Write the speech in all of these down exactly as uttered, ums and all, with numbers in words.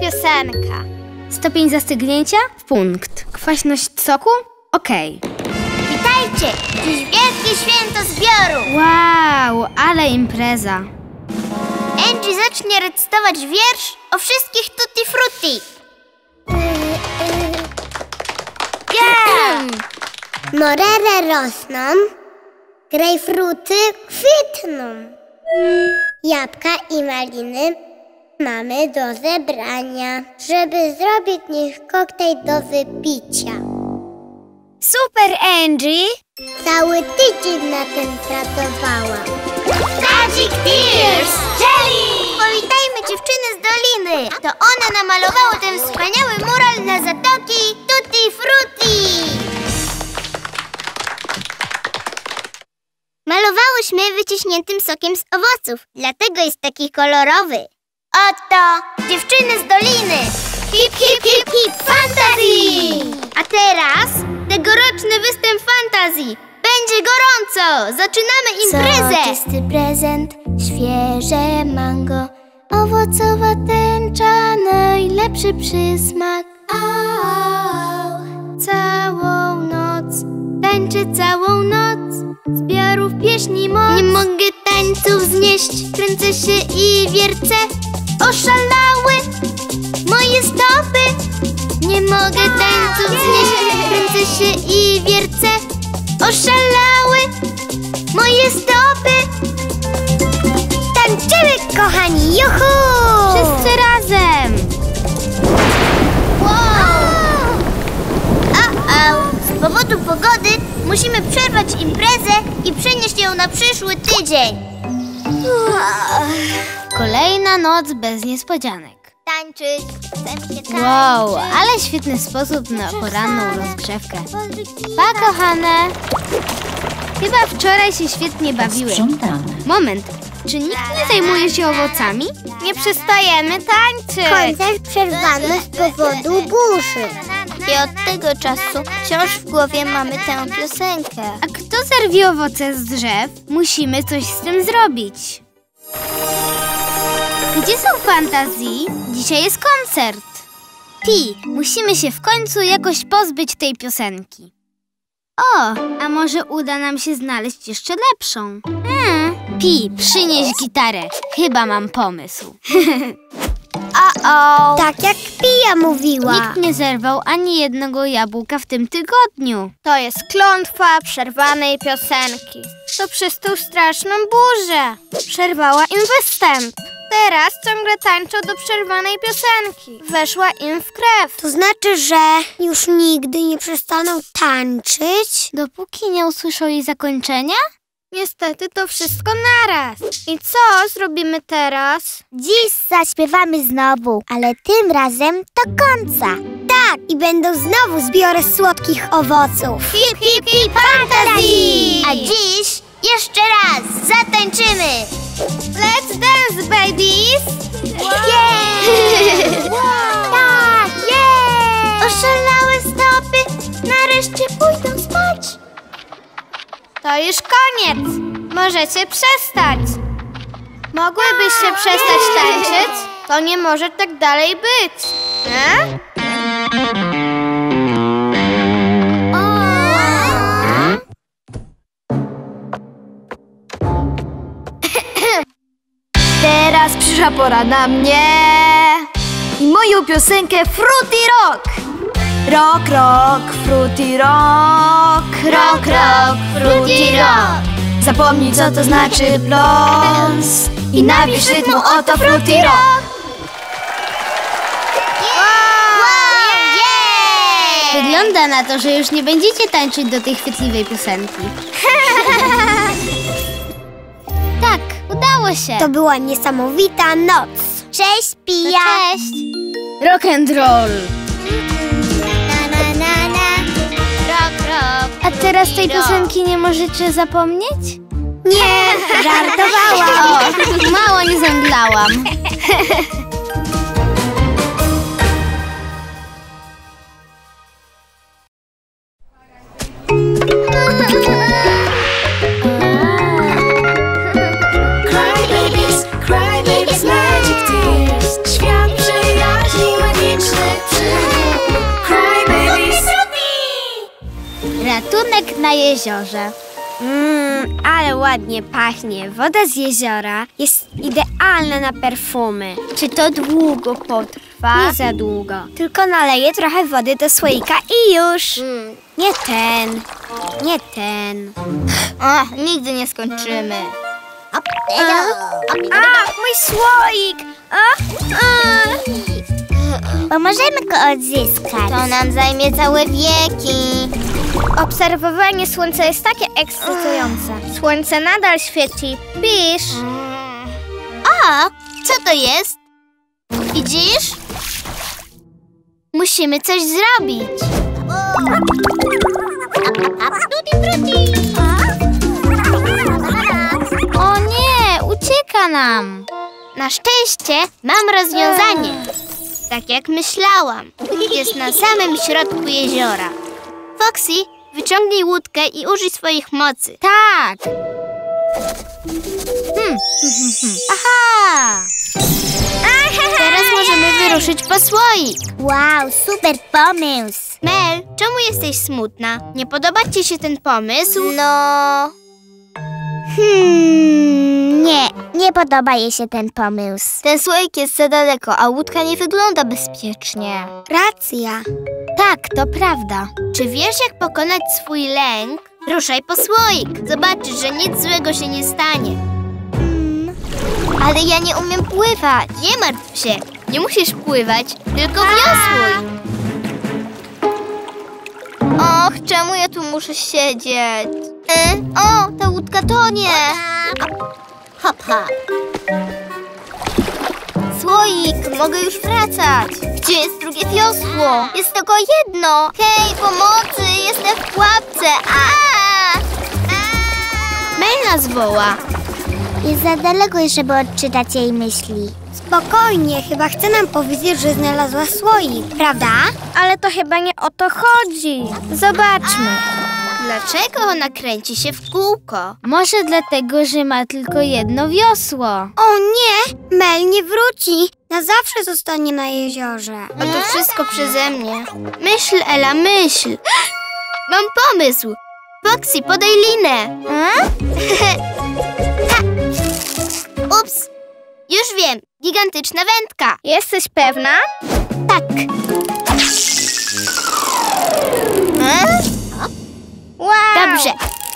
piosenka. Stopień zastygnięcia? W punkt. Kwaśność soku? Okej. Witajcie! Dziś wielkie święto zbioru. Wow, ale impreza. Angie zacznie recytować wiersz o wszystkich tutti frutti. Yeah! Morele rosną, grejpfruty kwitną. Jabłka i maliny mamy do zebrania, żeby zrobić nich koktajl do wypicia. Super, Angie! Cały tydzień na tym pracowałam. Magic Tears! Jelly! Powitajmy dziewczyny z doliny. To one namalowały ten wspaniały mural na zatoki Tutti Frutti. Malowałyśmy wyciśniętym sokiem z owoców, dlatego jest taki kolorowy. Oto dziewczyny z doliny! Hip, hip, hip, hip, fantazji! A teraz tegoroczny występ fantazji. Będzie gorąco! Zaczynamy imprezę! Soczysty prezent, świeże mango, owocowa tęcza, najlepszy przysmak. Oh, całą noc, tańczę całą noc, zbiorów pieśni moc. Nie mogę tańców znieść, kręcę się i wiercę. Oszalały moje stopy. Nie mogę tańców znieść, kręcę się i wiercę. Oszalały moje stopy. Tańczymy, kochani, juhu! Wszyscy razem! Wow! O-o! Z powodu pogody musimy przerwać imprezę i przenieść ją na przyszły tydzień. Kolejna noc bez niespodzianek. Tańczyć, chce mi się tańczyć. Wow, ale świetny sposób na poranną rozgrzewkę. Pa, kochane! Chyba wczoraj się świetnie bawiły. Moment, czy nikt nie zajmuje się owocami? Nie przestajemy tańczyć. Koncert przerwano z powodu burzy. I od tego czasu wciąż w głowie mamy tę piosenkę. A kto zerwie owoce z drzew? Musimy coś z tym zrobić. Gdzie są fantazji? Dzisiaj jest koncert. Pi, musimy się w końcu jakoś pozbyć tej piosenki. O, a może uda nam się znaleźć jeszcze lepszą? Hmm. Pi, przynieś gitarę. Chyba mam pomysł. O-o! Tak jak Pia mówiła. Nikt nie zerwał ani jednego jabłka w tym tygodniu. To jest klątwa przerwanej piosenki. To przez tą straszną burzę. Przerwała im występ. Teraz ciągle tańczą do przerwanej piosenki. Weszła im w krew. To znaczy, że już nigdy nie przestaną tańczyć? Dopóki nie usłyszą jej zakończenia? Niestety to wszystko naraz. I co zrobimy teraz? Dziś zaśpiewamy znowu, ale tym razem do końca. Tak, i będą znowu zbiory słodkich owoców. Hip, hip, hip, fantazji! A dziś jeszcze raz zatańczymy. Let's dance, babies! Yeah! Wow! Tak, yeah! Oszalałe stopy nareszcie pójdą spać. To już koniec. Możecie przestać. Mogłybyście przestać tańczyć? To nie może tak dalej być. E? Teraz przyszła pora na mnie i moją piosenkę Fruity Rock. Rock, rock, fruity rock. Rock, rock, fruity rock. Zapomnij, co to znaczy pląs i napisz rytmu, oto fruity rock. Wygląda na to, że już nie będziecie tańczyć do tej chwytliwej piosenki. Tak, udało się. To była niesamowita noc. Cześć, Pia. Cześć. Rock and roll. Na, na, na, na. Rock, rock. A teraz tej rock. piosenki nie możecie zapomnieć? Nie, żartowałam. O, mało nie zemdlałam. Cry babies, cry babies, magic tears. Świat przyjaźni na jeziorze. Mmm, ale ładnie pachnie. Woda z jeziora jest idealna na perfumy. Czy to długo potrwa? Nie za długo. Tylko naleję trochę wody do słoika i już. Mm. Nie ten. Nie ten. Ach, nigdy nie skończymy. A, mój słoik! A, a. Pomożemy go odzyskać. To nam zajmie całe wieki. Obserwowanie słońca jest takie ekscytujące. Słońce nadal świeci. Pisz. O, co to jest? Widzisz? Musimy coś zrobić. O nie, ucieka nam. Na szczęście mam rozwiązanie. Tak jak myślałam. Jest na samym środku jeziora. Foxy, wyciągnij łódkę i użyj swoich mocy. Tak. Hmm. Aha. Teraz możemy wyruszyć po słoik. Wow, super pomysł. Mel, czemu jesteś smutna? Nie podoba ci się ten pomysł? No... Hmm, nie, nie podoba jej się ten pomysł. Ten słoik jest za daleko, a łódka nie wygląda bezpiecznie. Racja. Tak, to prawda. Czy wiesz, jak pokonać swój lęk? Ruszaj po słoik. Zobaczysz, że nic złego się nie stanie. Hmm. Ale ja nie umiem pływać. Nie martw się. Nie musisz pływać, tylko wiosłuj. Och, czemu ja tu muszę siedzieć? E? O, ta łódka tonie. Hop, hop. Słoik, mogę już wracać. Gdzie jest drugie wiosło? Jest tylko jedno. Hej, pomocy, jestem w pułapce. A! Mel nas woła. Jest za daleko, żeby odczytać jej myśli. Spokojnie, chyba chce nam powiedzieć, że znalazła słoik, prawda? Ale to chyba nie o to chodzi. Zobaczmy. Dlaczego ona kręci się w kółko? Może dlatego, że ma tylko jedno wiosło. O nie, Mel nie wróci. Na zawsze zostanie na jeziorze. A to wszystko przeze mnie. Myśl, Ela, myśl. Mam pomysł. Foxy, podaj linę. Ups. Już wiem. Gigantyczna wędka. Jesteś pewna? Tak. E? Wow. Dobrze.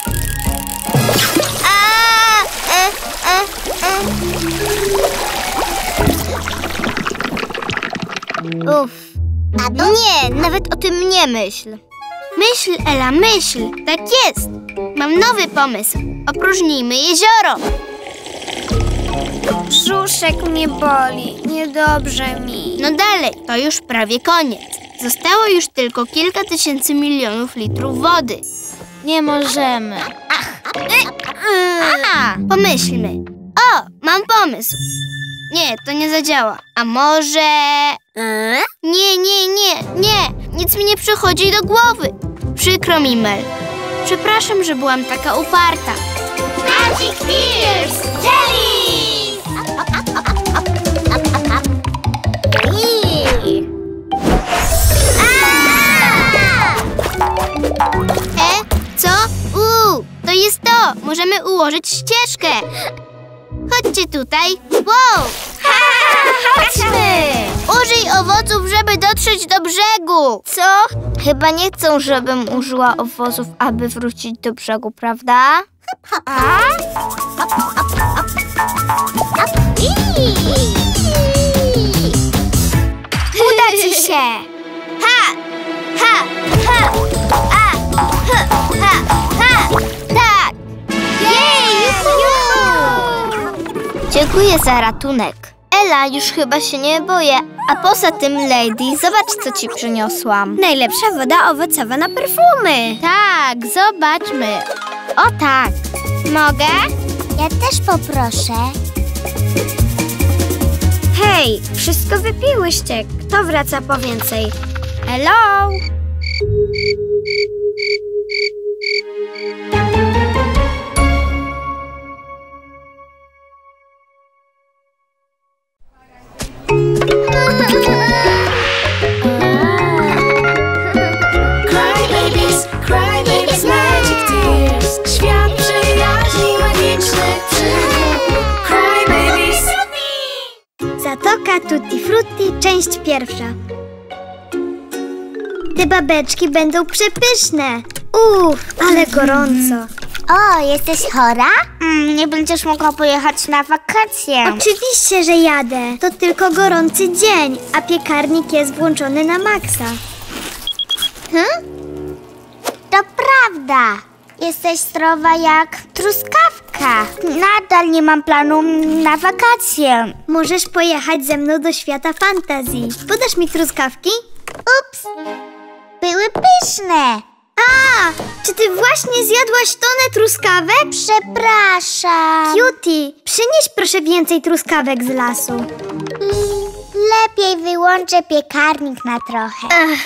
A, e, e, e. Uff. Nie, nawet o tym nie myśl. Myśl, Ela, myśl. Tak jest. Mam nowy pomysł. Opróżnijmy jezioro. Brzuszek mnie boli. Niedobrze mi. No dalej, to już prawie koniec. Zostało już tylko kilka tysięcy milionów litrów wody. Nie możemy. Aha, pomyślmy. O, mam pomysł. Nie, to nie zadziała. A może... E? Nie, nie, nie, nie. Nic mi nie przychodzi do głowy. Przykro mi, Mel. Przepraszam, że byłam taka uparta. Magic Tears! Jelly! E? Co? Uuu, to jest to. Możemy ułożyć ścieżkę. Chodźcie tutaj. Wow! Chodźmy! Użyj owoców, żeby dotrzeć do brzegu. Co? Chyba nie chcą, żebym użyła owoców, aby wrócić do brzegu, prawda? A? Uda ci się! Ha! Ha! Ha! A! H! Ha! Ha! Tak! Jej! Juhu! Dziękuję za ratunek. Ela, już chyba się nie boję. A poza tym, Lady, zobacz, co ci przyniosłam. Najlepsza woda owocowa na perfumy. Tak, zobaczmy. O tak. Mogę? Ja też poproszę. Hej, wszystko wypiłyście. Kto wraca po więcej? Hello? Cry babies, cry babies, magic Zatoka Tutti Frutti, część pierwsza. Te babeczki będą przepyszne. Uff, ale gorąco. O, jesteś chora? Mm, nie będziesz mogła pojechać na wakacje. Oczywiście, że jadę. To tylko gorący dzień, a piekarnik jest włączony na maksa. Hmm? To prawda. Jesteś zdrowa jak truskawka. Nadal nie mam planu na wakacje. Możesz pojechać ze mną do świata fantazji. Podasz mi truskawki? Ups, były pyszne. A, czy ty właśnie zjadłaś tonę truskawek? Przepraszam. Cutie, przynieś proszę więcej truskawek z lasu. L- lepiej wyłączę piekarnik na trochę. Ech.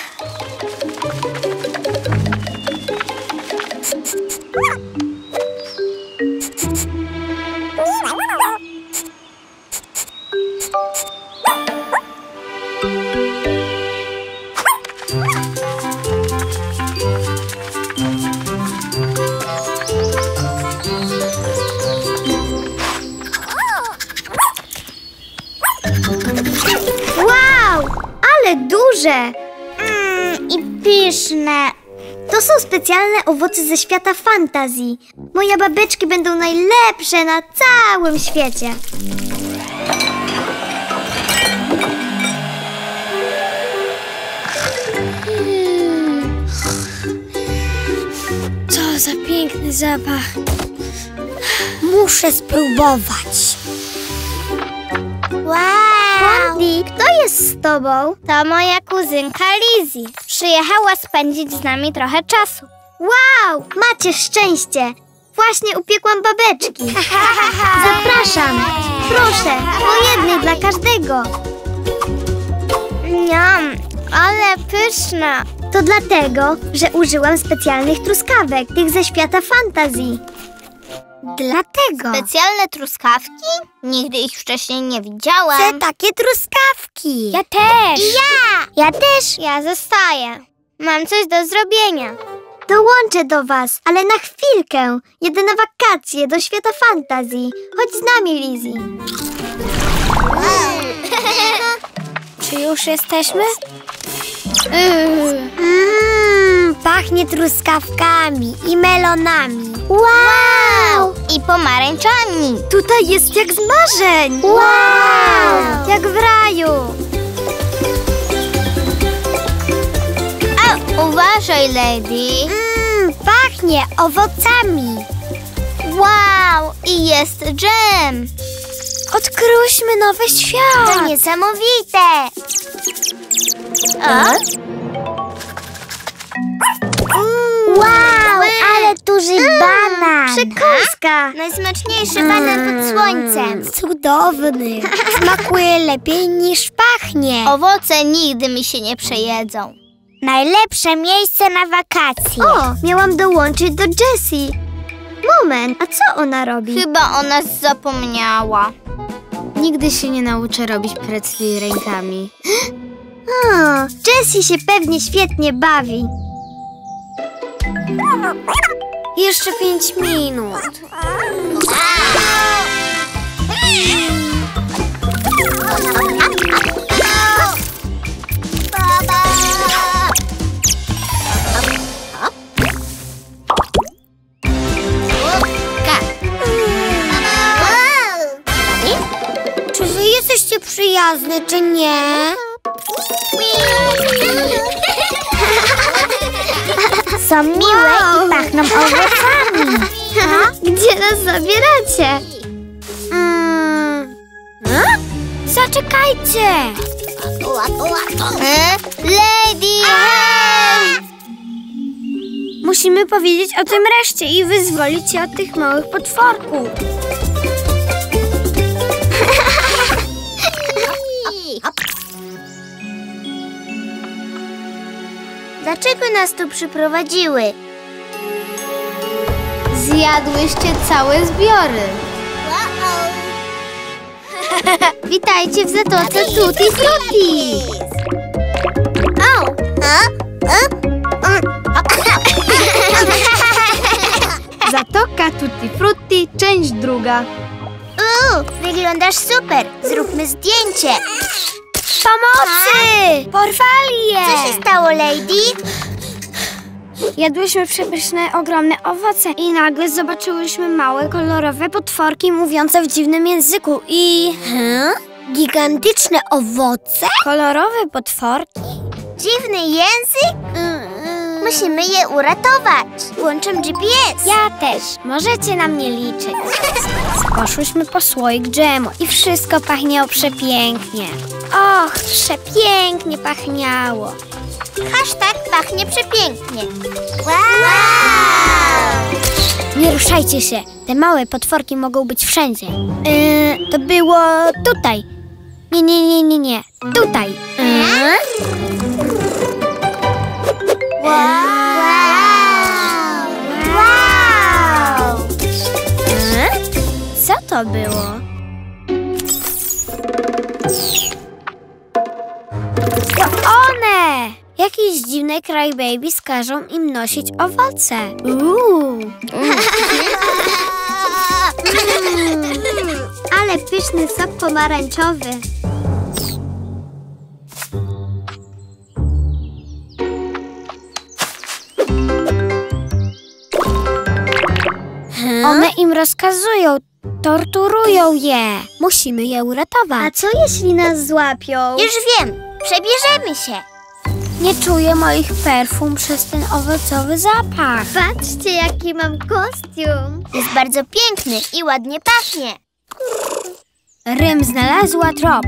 Wow, ale duże! Mm, I pyszne. To są specjalne owoce ze świata fantazji. Moje babeczki będą najlepsze na całym świecie. Co za piękny zapach. Muszę spróbować. Wow! Blondie, kto jest z tobą? To moja kuzynka Lizzie. Przyjechała spędzić z nami trochę czasu. Wow, macie szczęście. Właśnie upiekłam babeczki. Zapraszam. Proszę, po jednej dla każdego. Niam, ale pyszna. To dlatego, że użyłam specjalnych truskawek, tych ze świata fantazji. Dlatego. Specjalne truskawki? Nigdy ich wcześniej nie widziałam. Chcę takie truskawki. Ja też. I ja. Ja też. Ja zostaję. Mam coś do zrobienia. Dołączę do was, ale na chwilkę. Jedę na wakacje do świata fantazji. Chodź z nami, Lizzie. Czy już jesteśmy? Mmm, pachnie truskawkami i melonami. Wow! I pomarańczami. Tutaj jest jak z marzeń. Wow! Jak w raju. A, uważaj, lady. Mmm, pachnie owocami. Wow! I jest dżem. Odkryłyśmy nowy świat. To niesamowite. O? Wow, ale duży banan. Przekąska. Najsmaczniejszy banan pod słońcem. Cudowny. Smakuje lepiej niż pachnie. Owoce nigdy mi się nie przejedzą. Najlepsze miejsce na wakacje. O, miałam dołączyć do Jessie. Moment, a co ona robi? Chyba o nas zapomniała. Nigdy się nie nauczę robić pretzli rękami. O, Jessie się pewnie świetnie bawi. Jeszcze pięć minut. Czy wy jesteście przyjazne, czy nie? Są miłe Wow. i pachną owocami. Ha? Gdzie nas zabieracie? Mm. Zaczekajcie! E? Lady! Musimy powiedzieć o tym reszcie i wyzwolić się od tych małych potworków. Dlaczego nas tu przyprowadziły? Zjadłyście całe zbiory. Witajcie w Zatoce Tutti Frutti! O! A? Zatoka Tutti Frutti, część druga. Uuu, wyglądasz super. Zróbmy zdjęcie. Pomocy! Porwali je! Co się stało, Lady? Jadłyśmy przepyszne, ogromne owoce i nagle zobaczyłyśmy małe, kolorowe potworki mówiące w dziwnym języku i... Hmm? Gigantyczne owoce? Kolorowe potworki? Dziwny język? Musimy je uratować. Włączam G P S. Ja też. Możecie na mnie liczyć. Poszłyśmy po słoik dżemu i wszystko pachniało przepięknie. Och, przepięknie pachniało. Hashtag pachnie przepięknie. Wow! Nie ruszajcie się. Te małe potworki mogą być wszędzie. Yy, to było tutaj. Nie, nie, nie, nie, nie. Tutaj. Hmm? Wow! Wow! Yy? Co to było? To one! Jakieś dziwne crybabies każą im nosić owoce. Uuu. Ale pyszny sok pomarańczowy. Hmm? One im rozkazują, torturują je. Musimy je uratować. A co jeśli nas złapią? Już wiem. Przebierzemy się. Nie czuję moich perfum przez ten owocowy zapach. Patrzcie, jaki mam kostium. Jest bardzo piękny i ładnie pachnie. Rym znalazła trop.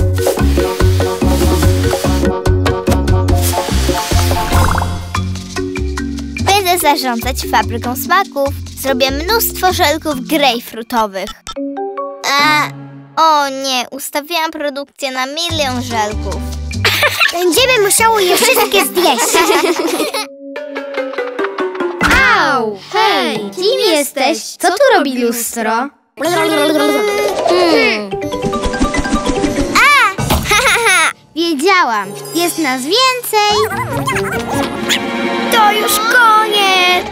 Będę zarządzać fabryką smaków. Zrobię mnóstwo żelków grejpfrutowych. A, o nie, ustawiłam produkcję na milion żelków. Będziemy musiały je wszystkie zjeść. Au! Hej, kim jesteś? Co tu robi lustro? Hmm. A! Wiedziałam, jest nas więcej. To już koniec.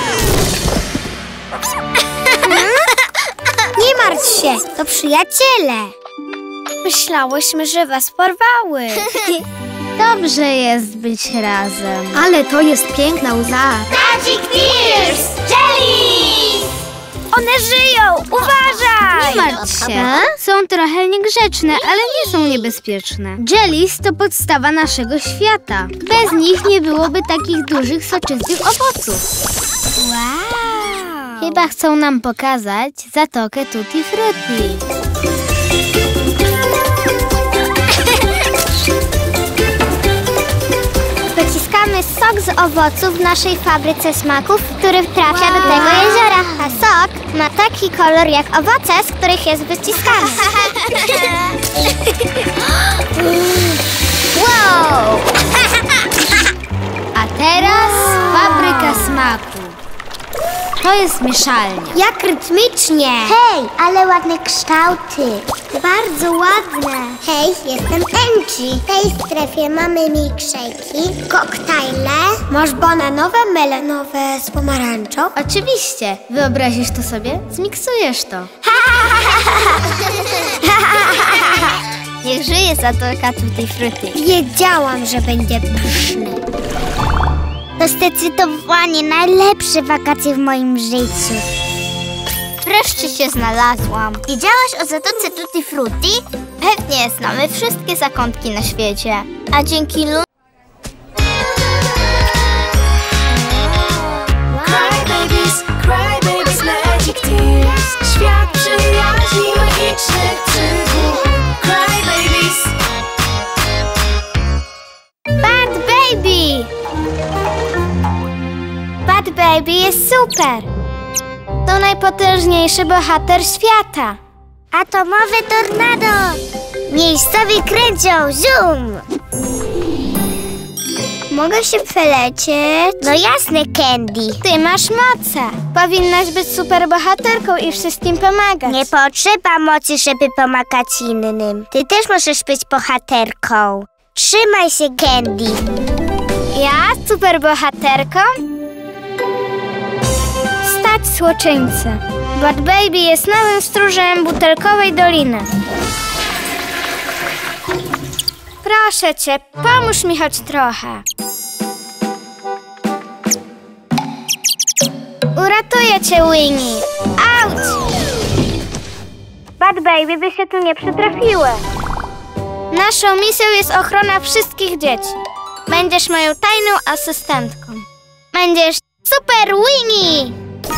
Nie martw się, to przyjaciele. Myślałyśmy, że was porwały. Dobrze jest być razem. Ale to jest piękna łza. Magic Tears! Jellies! One żyją! Uważaj! Nie martw się. Są trochę niegrzeczne, ale nie są niebezpieczne. Jellies to podstawa naszego świata. Bez nich nie byłoby takich dużych, soczystych owoców. Wow! Chyba chcą nam pokazać Zatokę Tutti Frutti. Wyciskamy sok z owoców w naszej fabryce smaków, który trafia do tego jeziora. A sok ma taki kolor jak owoce, z których jest wyciskany. Wow! A teraz fabryka smaku. To jest mieszalnia. Jak rytmicznie! Hej, ale ładne kształty. Bardzo ładne. Hej, jestem Angie. W tej strefie mamy milkshake'i, koktajle. Masz bananowe, melenowe z pomarańczą? Oczywiście. Wyobrazisz to sobie? Zmiksujesz to. Niech żyje Zatoka Tutti Frutti. Wiedziałam, że będzie pyszny. To zdecydowanie najlepsze wakacje w moim życiu. Wreszcie się znalazłam. Wiedziałaś o Zatoce Tutti Frutti? Pewnie znamy wszystkie zakątki na świecie. A dzięki Lu... Crybabies, crybabies, magic tears. Świat przyjaźni, magicznych przygód. Crybabies. Bad Baby! Bad Baby jest super! To najpotężniejszy bohater świata. Atomowe tornado! Miejscowi kręcią, zoom! Mogę się przelecieć? No jasne, Candy. Ty masz moce. Powinnaś być super bohaterką i wszystkim pomagać. Nie potrzeba mocy, żeby pomagać innym. Ty też możesz być bohaterką. Trzymaj się, Candy. Ja super bohaterką? Stać, złoczyńcy. Bad Baby jest nowym stróżem butelkowej doliny. Proszę cię, pomóż mi choć trochę. Uratuję cię, Winnie. Auć! Bad Baby by się tu nie przytrafiły. Naszą misją jest ochrona wszystkich dzieci. Będziesz moją tajną asystentką. Będziesz Super Winnie!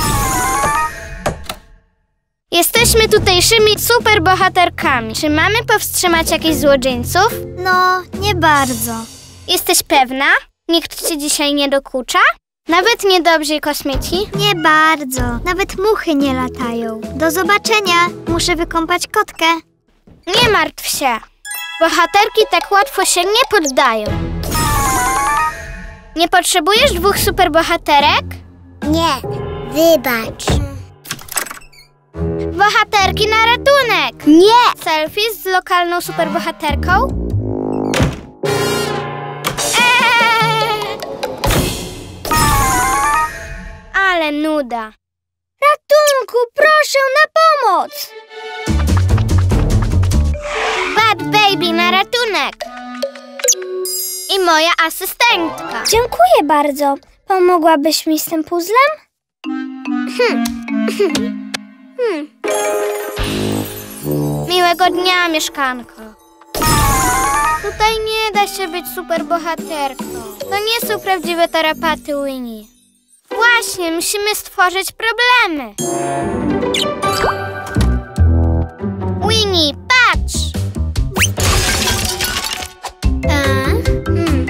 Jesteśmy tutejszymi superbohaterkami. Czy mamy powstrzymać jakichś złoczyńców? No, nie bardzo. Jesteś pewna? Nikt ci dzisiaj nie dokucza? Nawet niedobrzy kosmici? Nie bardzo. Nawet muchy nie latają. Do zobaczenia. Muszę wykąpać kotkę. Nie martw się. Bohaterki tak łatwo się nie poddają. Nie potrzebujesz dwóch superbohaterek? Nie, wybacz. Bohaterki na ratunek! Nie! Selfie z lokalną superbohaterką? Eee! Ale nuda. Ratunku, proszę na pomoc! Bad Baby na ratunek! I moja asystentka. Dziękuję bardzo. Pomogłabyś mi z tym puzzlem? Hmm. Hmm. Miłego dnia, mieszkanko. Tutaj nie da się być superbohaterką. To nie są prawdziwe tarapaty, Winnie. Właśnie, musimy stworzyć problemy. Winnie, patrz! A? Hmm.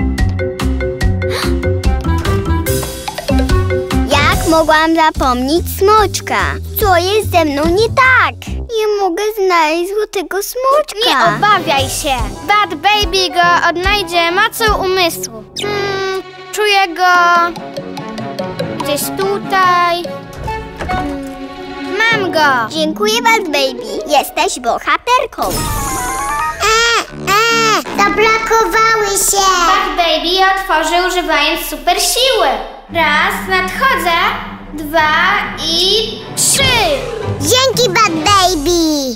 Jak mogłam zapomnieć smoczka? Co jest ze mną nie tak? Nie mogę znaleźć złotego smoczka. Nie obawiaj się. Bad Baby go odnajdzie mocą umysłu. Hmm, czuję go gdzieś tutaj. Hmm, mam go. Dziękuję, Bad Baby. Jesteś bohaterką. E, e, zablokowały się. Bad Baby otworzy używając super siły. Raz, nadchodzę. Dwa i trzy. Dzięki, Bad Baby.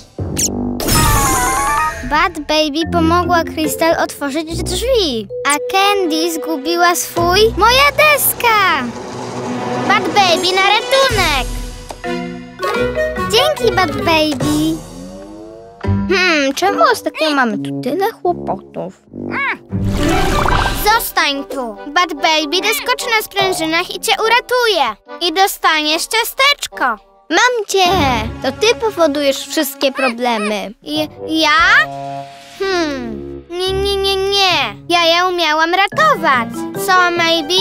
Bad Baby pomogła Crystal otworzyć drzwi, a Candy zgubiła swój... Moja deska! Bad Baby na ratunek. Dzięki, Bad Baby! Hmm, czemu ostatnio mamy tu tyle kłopotów? Zostań tu. Bad Baby doskoczy na sprężynach i cię uratuje. I dostaniesz ciasteczko. Mam cię! To ty powodujesz wszystkie problemy. I ja? Hmm. Nie, nie, nie, nie. Ja ją umiałam ratować. Co, maybe?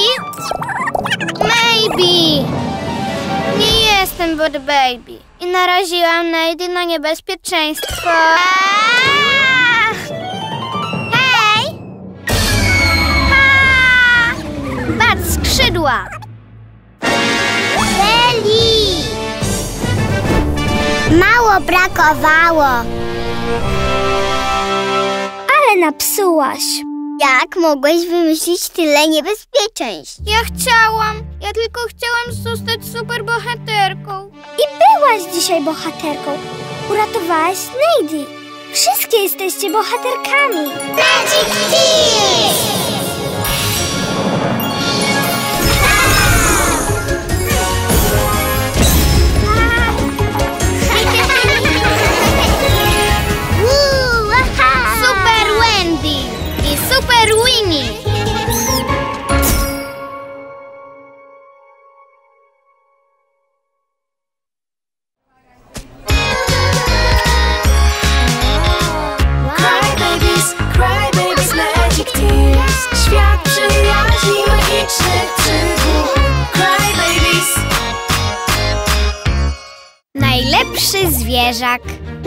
Maybe. Nie jestem Bad Baby. I naraziłam Nady na niebezpieczeństwo. Aaa! Hej! Ha! Bad skrzydła. Beli! Mało brakowało. Ale napsułaś. Jak mogłeś wymyślić tyle niebezpieczeństw? Ja chciałam. Ja tylko chciałam zostać superbohaterką. I byłaś dzisiaj bohaterką. Uratowałaś Nady. Wszystkie jesteście bohaterkami. Magic Kiss! Super Wendy i Super Winnie. Cry babies, cry babies, magic tears. Świat przyjaźni, magicznych przygód. Cry babies. Najlepszy zwierzak.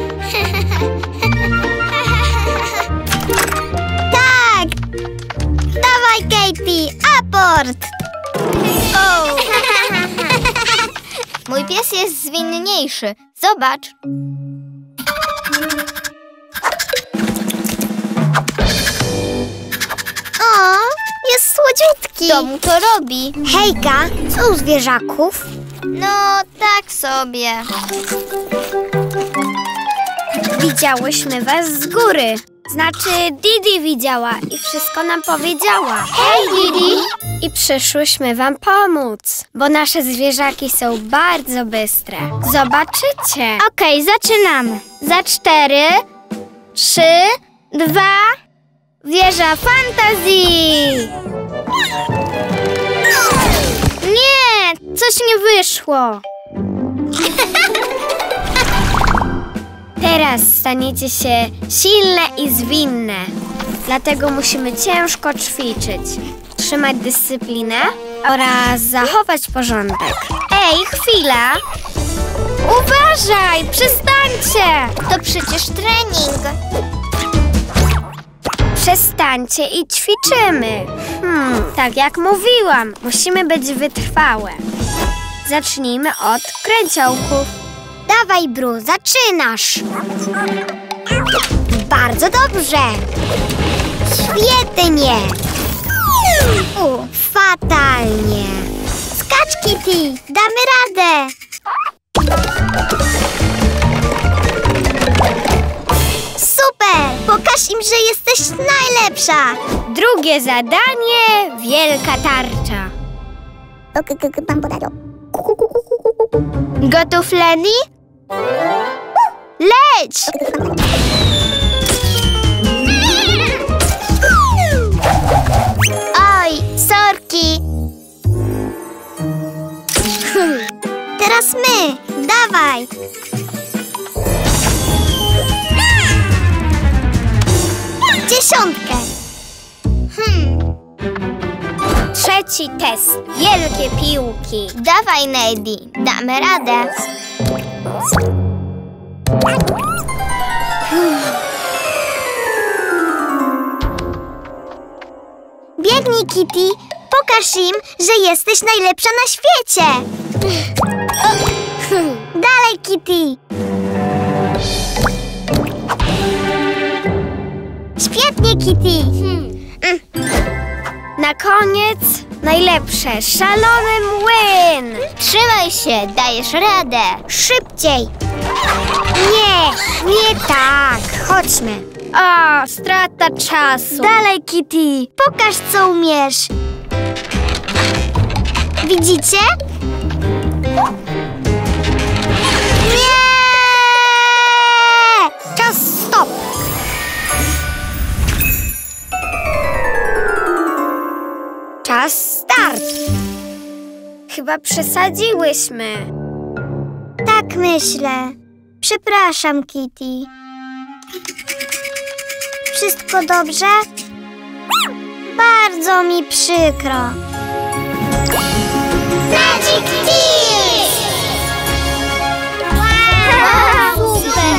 Tak! Dawaj, Katie, aport! O! Mój pies jest zwinniejszy. Zobacz. O, jest słodziutki. Kto mu to robi? Hejka, co u zwierzaków? No, tak sobie. Widziałyśmy was z góry. Znaczy, Didi widziała i wszystko nam powiedziała. Hej, Didi! I przyszłyśmy wam pomóc, bo nasze zwierzaki są bardzo bystre. Zobaczycie. Okej, zaczynamy. Za cztery, trzy, dwa, wieża fantazji! Nie, coś nie wyszło. Teraz staniecie się silne i zwinne. Dlatego musimy ciężko ćwiczyć, trzymać dyscyplinę oraz zachować porządek. Ej, chwila! Uważaj, przestańcie! To przecież trening. Przestańcie i ćwiczymy. Hmm, tak jak mówiłam, musimy być wytrwałe. Zacznijmy od kręciołków. Dawaj, Bru, zaczynasz. Bardzo dobrze. Świetnie. U, fatalnie. Skacz, Kitty, damy radę. Super, pokaż im, że jesteś najlepsza. Drugie zadanie, wielka tarcza. Gotów, Lenny? Leć! Oj, sorki. Teraz my. Dawaj. Dziesiątkę. Hmm. Trzeci test, wielkie piłki. Dawaj, Nedy. Damy radę. Biegnij, Kitty. Pokaż im, że jesteś najlepsza na świecie. Dalej, Kitty. Świetnie, Kitty. Na koniec najlepsze, szalony młyn. Trzymaj się, dajesz radę. Szybciej. Nie, nie tak. Chodźmy. O, strata czasu. Dalej, Kitty. Pokaż, co umiesz. Widzicie? Nie! Czas, stop. Czas, start. Chyba przesadziłyśmy. Tak myślę. Przepraszam, Kitty. Wszystko dobrze? Bardzo mi przykro. Magic Kiss! Wow! Super!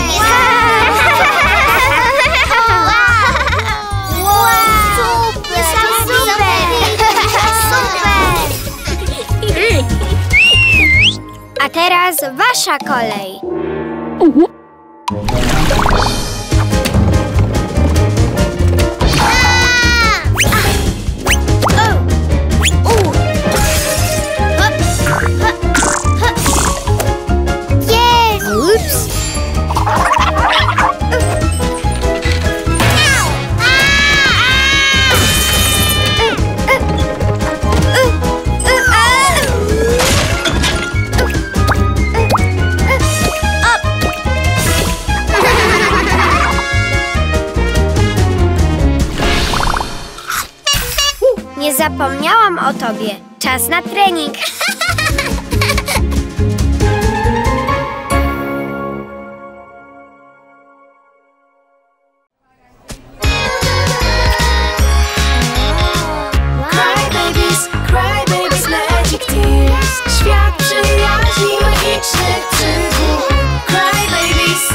Wow! Wow! Super! Super! Super! A teraz wasza kolej. Nie zapomniałam o tobie. Czas na trening. Cry babies, cry babies, magic tears. Świat przyjaźni, magicznych przygód. Cry babies.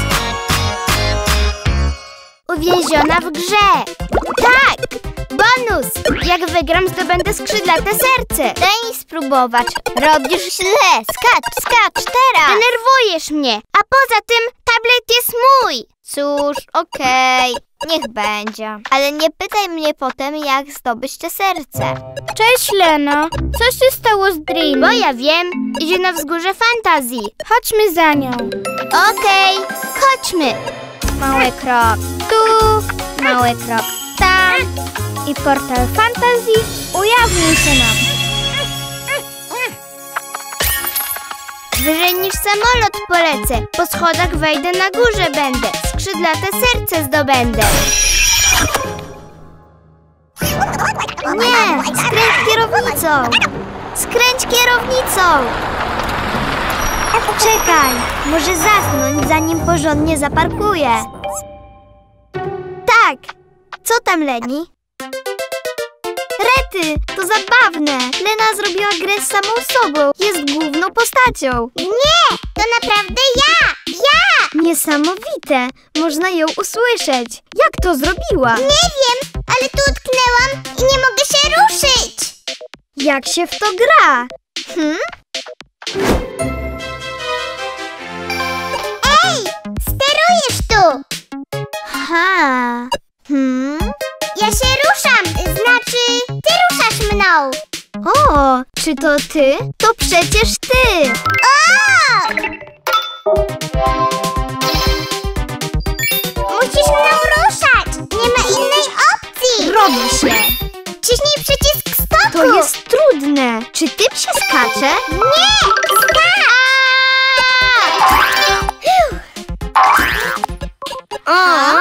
Uwięziona w grze. Tak! Bonus! Jak wygram, zdobędę skrzydlate serce. Daj mi spróbować. Robisz źle. Skacz, skacz, teraz. Denerwujesz mnie. A poza tym tablet jest mój. Cóż, okej. Niech będzie. Ale nie pytaj mnie potem, jak zdobyć te serce. Cześć, Leno. Co się stało z Dreamy? Bo ja wiem, idzie na wzgórze fantazji. Chodźmy za nią. Okej, chodźmy. Mały krok tu, mały krok tam i portal fantazji ujawnił się nam. Wyżej niż samolot polecę. Po schodach wejdę, na górze będę. Skrzydlate serce zdobędę. Nie, skręć kierownicą. Skręć kierownicą. Czekaj, może zasnąć, zanim porządnie zaparkuję. Tak. Co tam, Leni? Rety, to zabawne. Lena zrobiła grę z samą sobą. Jest główną postacią. Nie, to naprawdę ja! Ja! Niesamowite. Można ją usłyszeć. Jak to zrobiła? Nie wiem, ale tu utknęłam i nie mogę się ruszyć. Jak się w to gra? Hmm? Ej, sterujesz tu! Ha. Hmm? Ja się ruszam, znaczy ty ruszasz mną. O, czy to ty? To przecież ty! O! Musisz mną ruszać! Nie ma innej opcji! Robi się! Ciśnij przycisk stopu! To jest trudne! Czy tym się skacze? Nie! Skacz! O!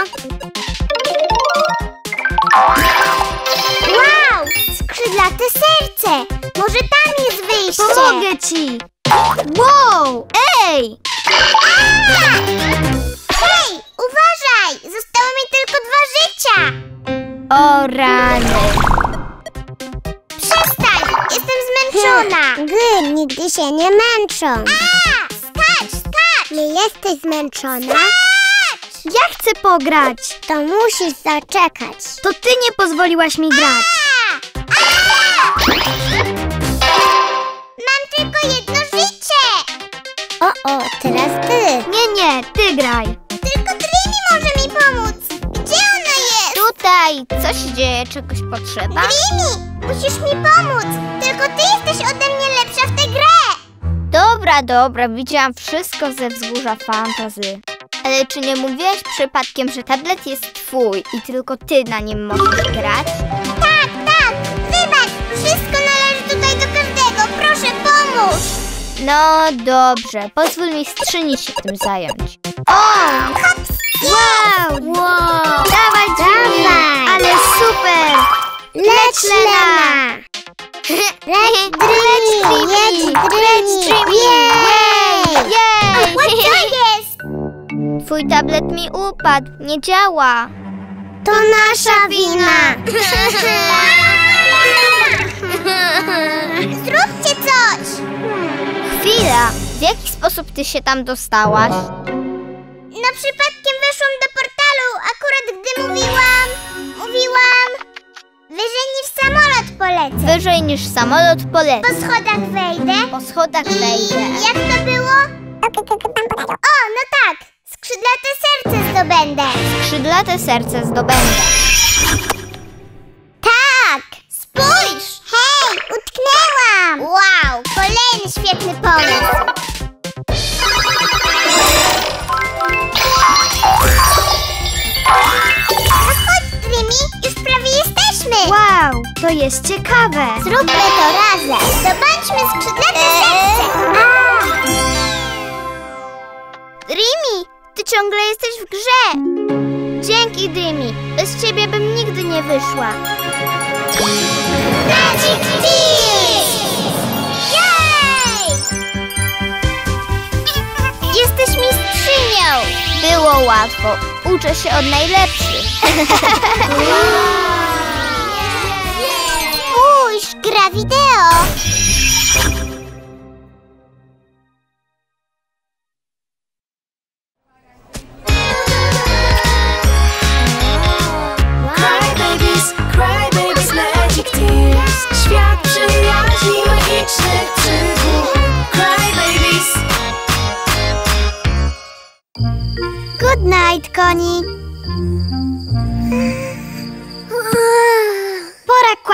Wow! Skrzydlate serce! Może tam jest wyjście! Pomogę ci! Wow! Ej! A! Hej! Uważaj! Zostało mi tylko dwa życia! O rany! Przestań! Jestem zmęczona! Gry nigdy się nie męczą! A! Skacz! Skacz! Nie jesteś zmęczona? Skacz! Ja chcę pograć! To musisz zaczekać! To ty nie pozwoliłaś mi grać! A! A! Mam tylko jedno życie! O, o, teraz ty! Nie, nie, ty graj! Tylko Dreamy może mi pomóc! Gdzie ona jest? Tutaj! Co się dzieje? Czegoś potrzeba? Dreamy! Musisz mi pomóc! Tylko ty jesteś ode mnie lepsza w tę grę! Dobra, dobra, widziałam wszystko ze wzgórza fantazy. Ale czy nie mówiłaś przypadkiem, że tablet jest twój i tylko ty na nim możesz grać? Tak, tak! Wybacz! Wszystko należy tutaj do każdego! Proszę, pomóż! No dobrze, pozwól mi skrzyni się tym zająć. O! Hops! Wow! Wow! Dawaj, Jimmy! Dawaj! Ale super! Leć, Lena! Leć, Dreamy! Jedź, Dreamy! Jej! Jej! O, co jest? Twój tablet mi upadł, nie działa. To nasza wina! Zróbcie coś! Chwila, w jaki sposób ty się tam dostałaś? No przypadkiem weszłam do portalu, akurat gdy mówiłam... Mówiłam... Wyżej niż samolot polecę. Wyżej niż samolot Po polecę. schodach wejdę. Po schodach I wejdę. jak to było? O, no tak! Skrzydlate serce zdobędę. Skrzydlate serce zdobędę. Tak! Spójrz! Hej, utknęłam! Wow, kolejny świetny pomysł. No chodź, Dreamy, już prawie jesteśmy. Wow, to jest ciekawe. Zróbmy to razem. Zdobądźmy skrzydlate serce. A! Dreamy, ty ciągle jesteś w grze. Dzięki, Dreamy. Bez ciebie bym nigdy nie wyszła. Magic Kiss! Jej! Jesteś mistrzynią. Było łatwo. Uczę się od najlepszych. Spójrz, gra wideo. Cry babies, cry babies, magic tears. Świat przyjaźni, magicznych przygód. Cry babies. Good night, koni.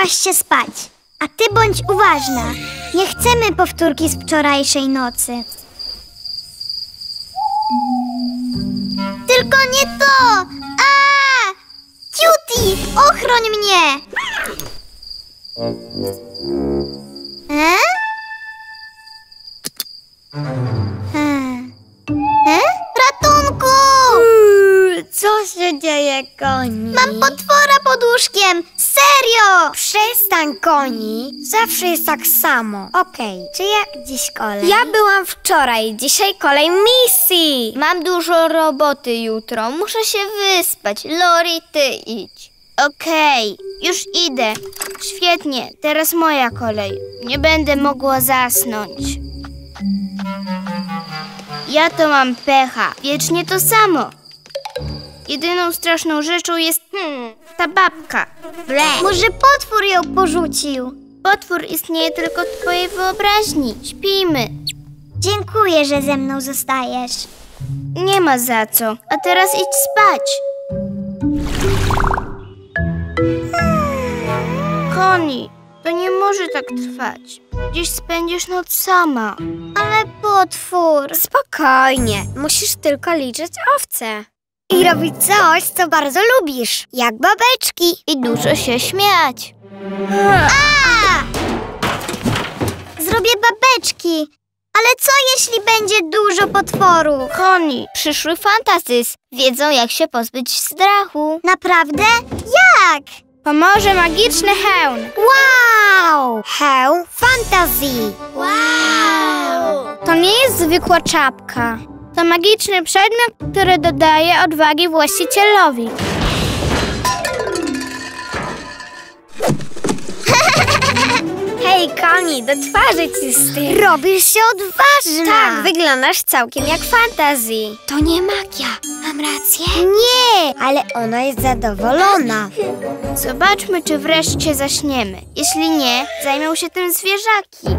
kłaść się spać. A ty bądź uważna. Nie chcemy powtórki z wczorajszej nocy. Tylko nie to! A! Cutie, ochroń mnie! E? Hmm. E? Ratunku! Co się dzieje, Koni? Mam potwora pod łóżkiem! Serio! Przestań, Koni. Zawsze jest tak samo. Okej, czy jak dziś kolej? Ja byłam wczoraj, dzisiaj kolej misji. Mam dużo roboty jutro. Muszę się wyspać. Lori, ty idź. Okej, już idę. Świetnie, teraz moja kolej. Nie będę mogła zasnąć. Ja to mam pecha. Wiecznie to samo. Jedyną straszną rzeczą jest hmm, ta babka. Ble. Może potwór ją porzucił. Potwór istnieje tylko w twojej wyobraźni. Śpijmy. Dziękuję, że ze mną zostajesz. Nie ma za co. A teraz idź spać. Koni, to nie może tak trwać. Dziś spędzisz noc sama. Ale potwór... Spokojnie. Musisz tylko liczyć owce. I robić coś, co bardzo lubisz. Jak babeczki. I dużo się śmiać. A! Zrobię babeczki. Ale co jeśli będzie dużo potworów? Koni, przyszły fantazys. Wiedzą, jak się pozbyć strachu. Naprawdę? Jak? Pomoże magiczny hełm. Wow! Hełm fantazji. Wow! To nie jest zwykła czapka. To magiczny przedmiot, który dodaje odwagi właścicielowi. Hej, Koni, do twarzy ci z tym. Robisz się odważna. Tak, wyglądasz całkiem jak fantazji. To nie magia. Mam rację? Nie, ale ona jest zadowolona. Zobaczmy, czy wreszcie zaśniemy. Jeśli nie, zajmą się tym zwierzaki.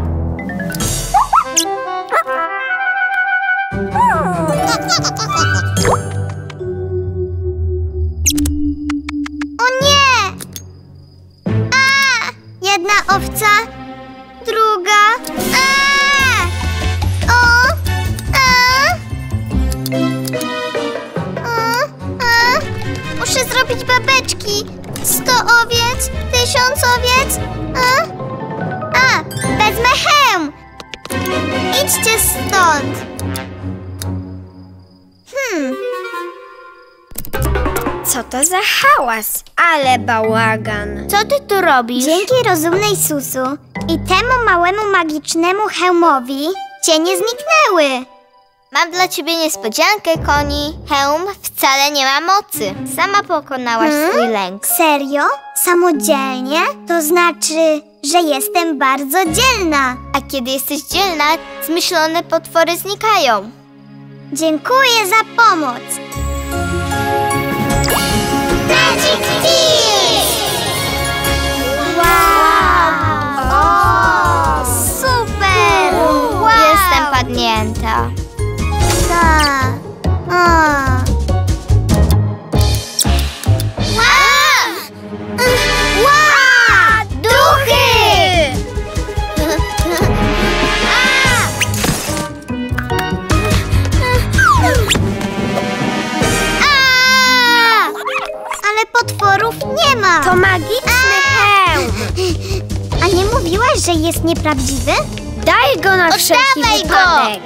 O nie! A! Jedna owca, druga. A! O! A! O! A! Muszę zrobić babeczki. Sto owiec, tysiąc owiec. A! A! Wezmę hełm. Idźcie stąd. Hmm. Co to za hałas? Ale bałagan. Co ty tu robisz? Dzięki rozumnej Susu i temu małemu magicznemu hełmowi cienie zniknęły. Mam dla ciebie niespodziankę, Koni. Hełm wcale nie ma mocy. Sama pokonałaś Hmm? swój lęk. Serio? Samodzielnie? To znaczy, że jestem bardzo dzielna. A kiedy jesteś dzielna, zmyślone potwory znikają. Dziękuję za pomoc. Magic Kiss! Wow! O, super! Wow! Jestem padnięta. Tak. O. Wow! Wow! Duchy! A! Ale potworów nie ma. To magiczny hełm. A nie mówiłaś, że jest nieprawdziwy? Daj go na wszelki Oddawaj go! wypadek.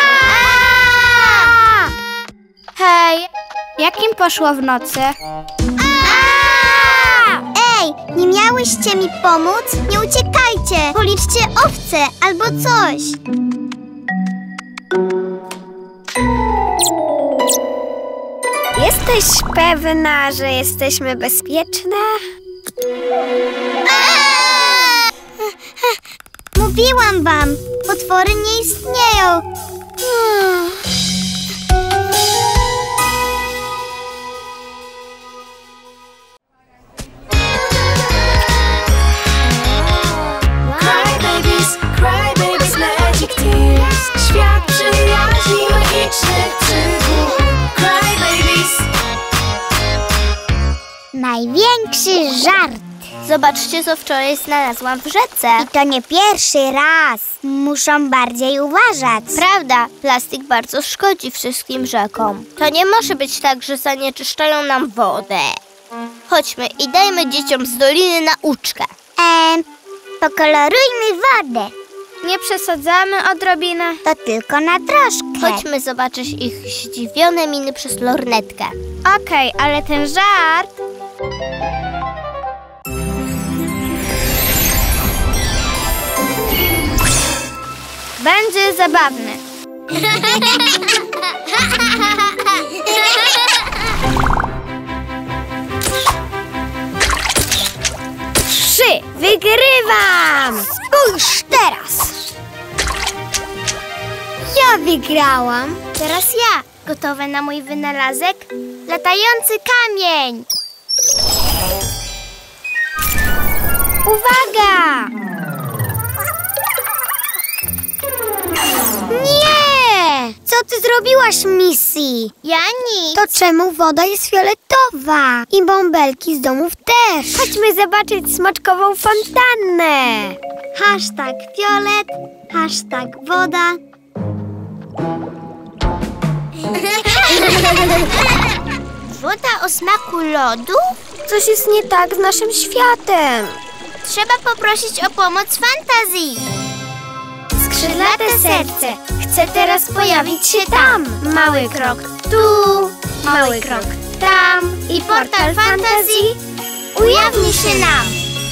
Hej, jak im poszło w nocy? Ej, nie miałyście mi pomóc? Nie uciekajcie! Policzcie owce albo coś! Jesteś pewna, że jesteśmy bezpieczne? Mówiłam wam, potwory nie istnieją. Cry babies, cry babies, magic tears. Świat przyjaźni, magicznych przygód. Cry babies. Największy żart. Zobaczcie, co wczoraj znalazłam w rzece. I to nie pierwszy raz. Muszą bardziej uważać. Prawda, plastik bardzo szkodzi wszystkim rzekom. To nie może być tak, że zanieczyszczają nam wodę. Chodźmy i dajmy dzieciom z doliny nauczkę. Eee, pokolorujmy wodę. Nie przesadzamy odrobinę. To tylko na troszkę. Chodźmy zobaczyć ich zdziwione miny przez lornetkę. Okej, okay, ale ten żart... będzie zabawny. Trzy! Wygrywam! Spójrz teraz! Ja wygrałam. Teraz ja. Gotowe na mój wynalazek? Latający kamień. Uwaga! Nie! Co ty zrobiłaś, Missy? Ja nic. To czemu woda jest fioletowa? I bąbelki z domów też. Chodźmy zobaczyć smoczkową fontannę. Hashtag fiolet, hashtag woda. Woda o smaku lodu? Coś jest nie tak z naszym światem. Trzeba poprosić o pomoc fantazji. Skrzydlate serce chce teraz pojawić się tam. Mały krok tu, mały krok tam i portal fantazji ujawni się nam.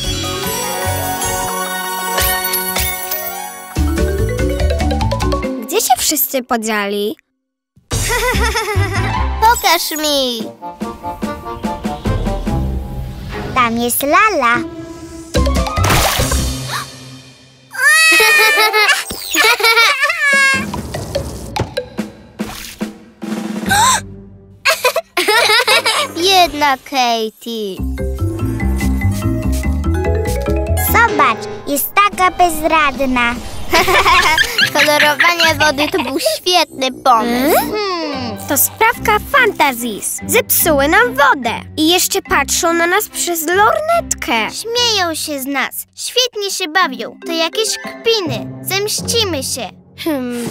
Gdzie się wszyscy podzieli? Pokaż mi. Tam jest Lala. Biedna Katie. Zobacz, jest taka bezradna. Kolorowanie wody to był świetny pomysł. Hmm? To sprawka Fantasies. Zepsuły nam wodę. I jeszcze patrzą na nas przez lornetkę. Śmieją się z nas. Świetnie się bawią. To jakieś kpiny. Zemścimy się. Hmm.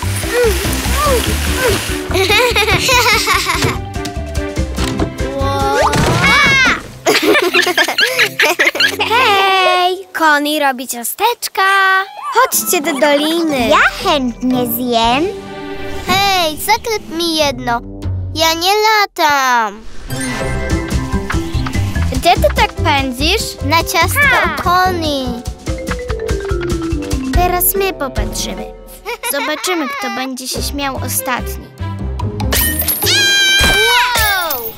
Hej! Connie robi ciasteczka. Chodźcie do doliny. Ja chętnie zjem. Hej, zaklep mi jedno. Ja nie latam. Gdzie ty tak pędzisz? Na ciastko Connie. Teraz my popatrzymy. Zobaczymy, kto będzie się śmiał ostatni. Wow!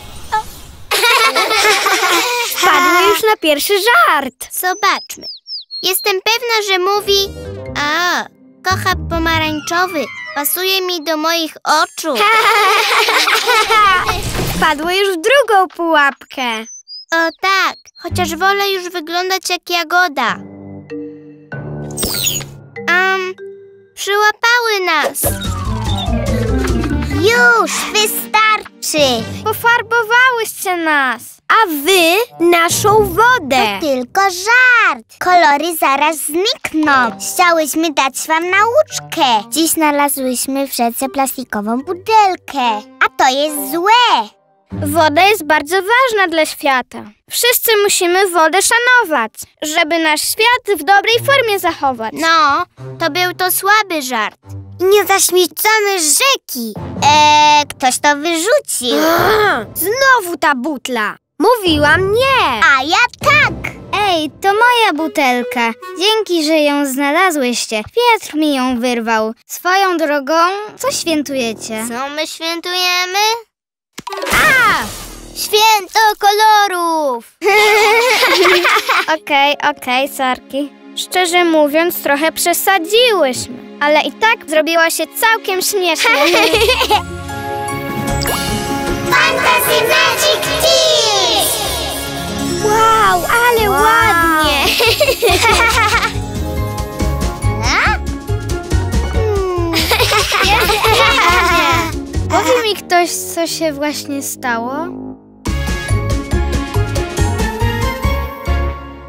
Wpadły już na pierwszy żart. Zobaczmy. Jestem pewna, że mówi... A, kocha pomarańczowy. Pasuje mi do moich oczu. Wpadły już w drugą pułapkę. O tak, chociaż wolę już wyglądać jak jagoda. Um, przyłapały nas. Już, wystarczy. Pofarbowałyście nas. A wy naszą wodę. To tylko żart. Kolory zaraz znikną. Chciałyśmy dać wam nauczkę. Dziś znalazłyśmy w rzece plastikową butelkę. A to jest złe. Woda jest bardzo ważna dla świata. Wszyscy musimy wodę szanować, żeby nasz świat w dobrej formie zachować. No, to był to słaby żart. Nie zaśmiecamy rzeki. Eee, ktoś to wyrzucił. Znowu ta butla. Mówiłam nie. A ja tak. Ej, to moja butelka. Dzięki, że ją znalazłyście. Piotr mi ją wyrwał. Swoją drogą, co świętujecie? Co my świętujemy? A! Święto kolorów! Okej, okej, sorki. Szczerze mówiąc, trochę przesadziłyśmy. Ale i tak zrobiła się całkiem śmiesznie. Fantasy Magic Tears! Wow, ale Wow. ładnie! A? Hmm. Powie mi ktoś, co się właśnie stało?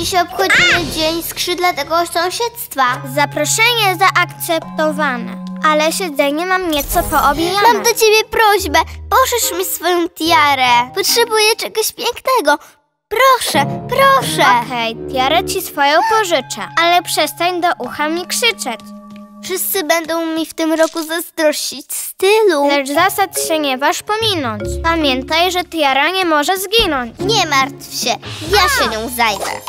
Dziś obchodzimy Dzień Skrzydlatego Sąsiedztwa. Zaproszenie zaakceptowane, ale siedzenie mam nieco poobijane. Mam do ciebie prośbę. Pożycz mi swoją tiarę. Potrzebuję czegoś pięknego. Proszę, proszę. Okej, tiarę ci swoją pożyczę, ale przestań do ucha mi krzyczeć. Wszyscy będą mi w tym roku zazdrościć stylu. Lecz zasad się nie waż pominąć. Pamiętaj, że tiara nie może zginąć. Nie martw się, ja się nią zajmę.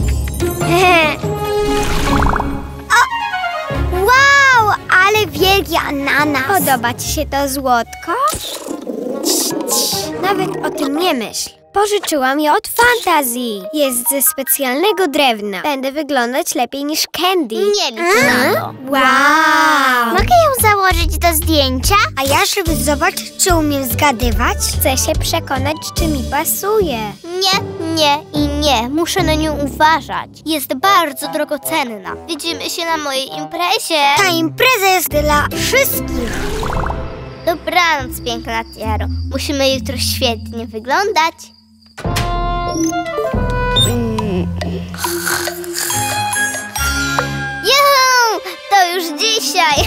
Wow, ale wielki ananas. Podoba ci się to złotko? Nawet o tym nie myśl. Pożyczyłam je od Fantazji. Jest ze specjalnego drewna. Będę wyglądać lepiej niż Candy. Nie licz na to. Wow! Mogę ją założyć do zdjęcia? A ja, żeby zobaczyć, czy umiem zgadywać, chcę się przekonać, czy mi pasuje. Nie, nie i nie. Muszę na nią uważać. Jest bardzo drogocenna. Widzimy się na mojej imprezie. Ta impreza jest dla wszystkich. Dobranoc, piękna tiaro. Musimy jutro świetnie wyglądać. Juhu! To już dzisiaj!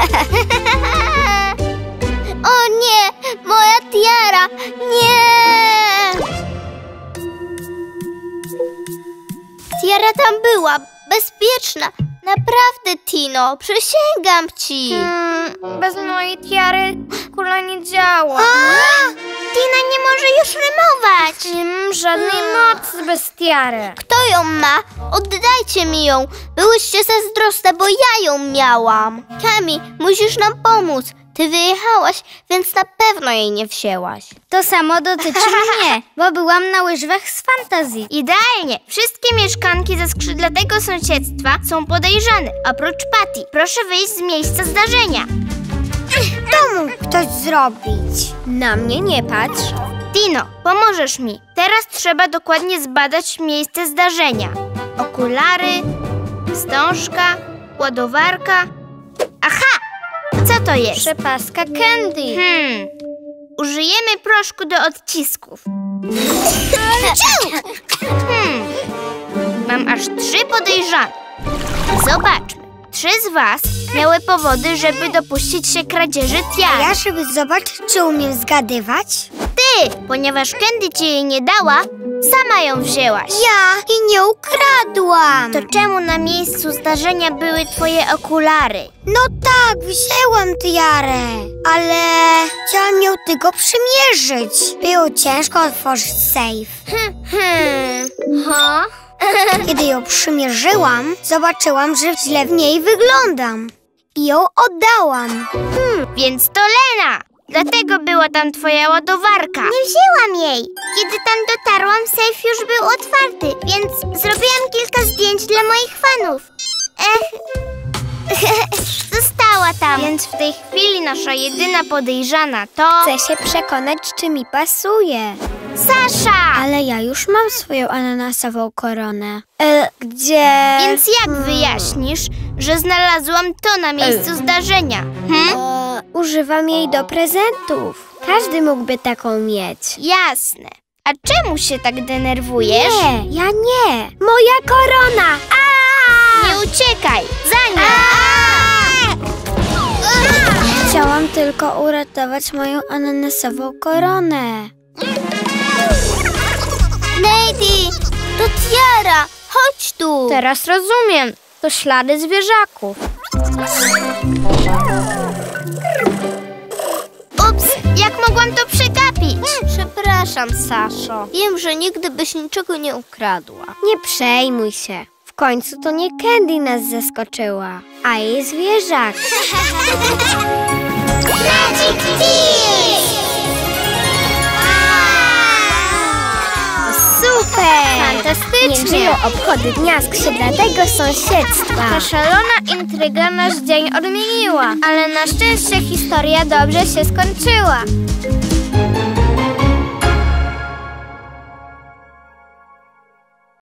O nie! Moja tiara! Nie! Tiara tam była, bezpieczna. Naprawdę, Tino, przysięgam ci. Hmm, bez mojej tiary kula nie działa. A! Tina nie może już rymować. Nie mam żadnej mocy bez tiary. Kto ją ma? Oddajcie mi ją. Byłyście zazdrosne, bo ja ją miałam. Kami, musisz nam pomóc. Ty wyjechałaś, więc na pewno jej nie wzięłaś. To samo dotyczy mnie, bo byłam na łyżwach z Fantazji. Idealnie. Wszystkie mieszkanki ze skrzydlatego sąsiedztwa są podejrzane, oprócz Patty. Proszę wyjść z miejsca zdarzenia. To mógł ktoś zrobić. Na mnie nie patrz. Tino, pomożesz mi. Teraz trzeba dokładnie zbadać miejsce zdarzenia. Okulary, wstążka, ładowarka. Aha! Co to jest? Przepaska Candy. Hmm. Użyjemy proszku do odcisków. Hmm. Mam aż trzy podejrzane. Zobaczmy. Trzy z was miały powody, żeby dopuścić się kradzieży tiary. Ja, żeby zobaczyć, czy umiem zgadywać? Ty, ponieważ Candy ci jej nie dała, sama ją wzięłaś. Ja i nie ukradłam. To czemu na miejscu zdarzenia były twoje okulary? No tak, wzięłam tiarę, ale chciałam ją tylko przymierzyć. Było ciężko otworzyć safe. Hmm, hmm. Ha? Kiedy ją przymierzyłam, zobaczyłam, że źle w niej wyglądam. I ją oddałam. Hmm, więc to Lena! Dlatego była tam twoja ładowarka. Nie wzięłam jej. Kiedy tam dotarłam, sejf już był otwarty, więc zrobiłam kilka zdjęć dla moich fanów. Ech, została tam. Więc w tej chwili nasza jedyna podejrzana to... Chcę się przekonać, czy mi pasuje. Sasza! Ale ja już mam swoją ananasową koronę. E, gdzie... Więc jak wyjaśnisz, że znalazłam to na miejscu zdarzenia? Hmm? E, używam jej do prezentów. Każdy mógłby taką mieć. Jasne. A czemu się tak denerwujesz? Nie, ja nie. Moja korona! A! Nie uciekaj! Za nią! Chciałam tylko uratować moją ananasową koronę. Lady, to tiara! Chodź tu! Teraz rozumiem. To ślady zwierzaków. Ups, jak mogłam to przegapić? Przepraszam, Saszo. Wiem, że nigdy byś niczego nie ukradła. Nie przejmuj się. W końcu to nie Candy nas zaskoczyła, a jej zwierzak. Magic Kiss! Super! Fantastycznie! Niech żyją obchody Dnia Skrzydlatego Sąsiedztwa. Ta szalona intryga nasz dzień odmieniła, ale na szczęście historia dobrze się skończyła.